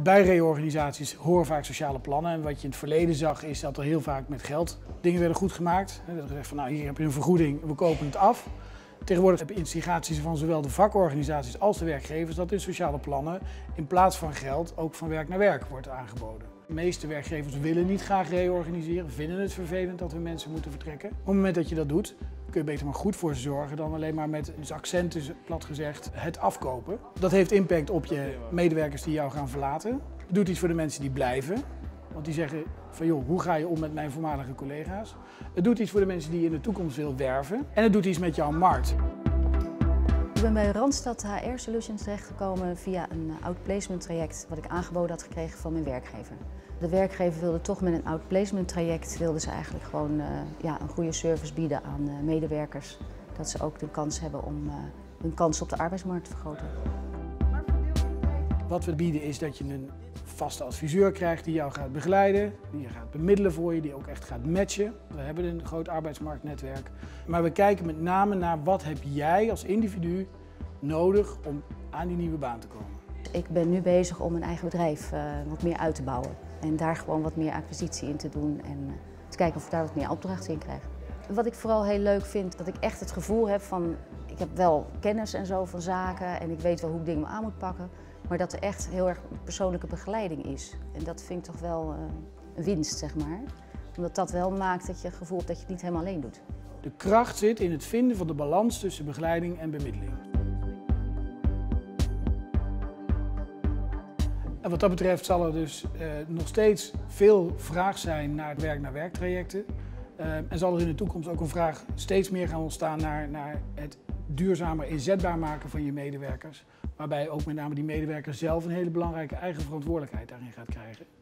Bij reorganisaties horen vaak sociale plannen. En wat je in het verleden zag is dat er heel vaak met geld dingen werden goed gemaakt. Dat er gezegd van nou hier heb je een vergoeding, we kopen het af. Tegenwoordig hebben instigaties van zowel de vakorganisaties als de werkgevers dat in sociale plannen in plaats van geld ook van werk naar werk wordt aangeboden. De meeste werkgevers willen niet graag reorganiseren, vinden het vervelend dat hun mensen moeten vertrekken. Op het moment dat je dat doet, kun je beter maar goed voor ze zorgen dan alleen maar met accenten, plat gezegd, het afkopen. Dat heeft impact op je medewerkers die jou gaan verlaten. Het doet iets voor de mensen die blijven. Want die zeggen van joh, hoe ga je om met mijn voormalige collega's? Het doet iets voor de mensen die je in de toekomst wil werven. En het doet iets met jouw markt. Ik ben bij Randstad HR Solutions terechtgekomen via een outplacement traject wat ik aangeboden had gekregen van mijn werkgever. De werkgever wilde toch met een outplacement traject wilde ze eigenlijk gewoon een goede service bieden aan medewerkers. Dat ze ook de kans hebben om hun kans op de arbeidsmarkt te vergroten. Wat we bieden is dat je een vaste adviseur krijgt die jou gaat begeleiden, die je gaat bemiddelen voor je, die ook echt gaat matchen. We hebben een groot arbeidsmarktnetwerk. Maar we kijken met name naar wat heb jij als individu nodig om aan die nieuwe baan te komen. Ik ben nu bezig om mijn eigen bedrijf wat meer uit te bouwen. En daar gewoon wat meer acquisitie in te doen en te kijken of ik daar wat meer opdrachten in krijg. Wat ik vooral heel leuk vind, dat ik echt het gevoel heb van, ik heb wel kennis en zo van zaken en ik weet wel hoe ik dingen aan moet pakken. Maar dat er echt heel erg persoonlijke begeleiding is. En dat vind ik toch wel een winst, zeg maar. Omdat dat wel maakt dat je het gevoel hebt dat je het niet helemaal alleen doet. De kracht zit in het vinden van de balans tussen begeleiding en bemiddeling. En wat dat betreft zal er dus nog steeds veel vraag zijn naar werk-naar-werk trajecten. En zal er in de toekomst ook een vraag steeds meer gaan ontstaan naar het duurzamer inzetbaar maken van je medewerkers. Waarbij ook met name die medewerker zelf een hele belangrijke eigen verantwoordelijkheid daarin gaat krijgen.